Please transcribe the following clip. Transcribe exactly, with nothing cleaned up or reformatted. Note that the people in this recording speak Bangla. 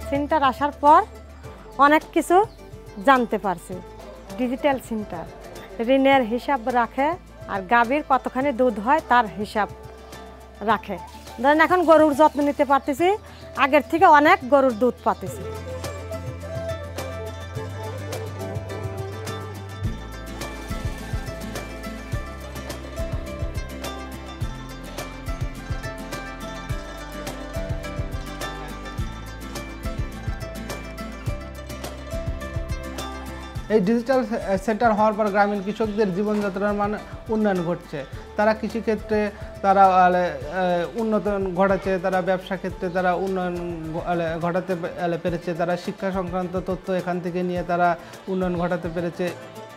সেন্টার আসার পর অনেক কিছু জানতে পারছি। ডিজিটাল সেন্টার ঋণের হিসাব রাখে আর গাভীর কতখানি দুধ হয় তার হিসাব রাখে। ধরেন এখন গরুর যত্ন নিতে পারতেছি, আগের থেকে অনেক গরুর দুধ পাতেছি। এই ডিজিটাল সেন্টার হওয়ার পর গ্রামীণ কৃষকদের জীবনযাত্রার মান উন্নয়ন ঘটছে। তারা কৃষিক্ষেত্রে তারা উন্নত ঘটাচ্ছে, তারা ব্যবসা ক্ষেত্রে তারা উন্নয়ন ঘটাতে পেরেছে, তারা শিক্ষা সংক্রান্ত তথ্য এখান থেকে নিয়ে তারা উন্নয়ন ঘটাতে পেরেছে।